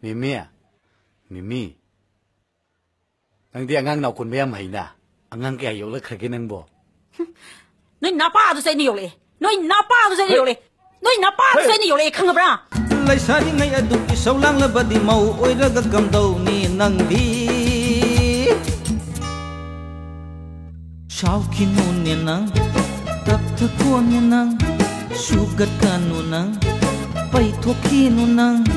มินังเดียงังเราคนไม่ยำให้นะงังแกอยู่แล้วใครกินนังบ่นี่น้าป้าตัวเซนี่อยู่เลยนี่น้าป้าตัวเซนี่อยู่เลยนี่น้าป้าตัวเซนี่อยู่เลยขังกับเราเลยสาริไงอดุกิสาวลังละบัดดิเมาโอยระกกำดาวนี่นังดีชาวคินูเนี่ยนังตับทะกวนเนี่ยนังสุกัดกันนูนังไปทุกขี้นูนัง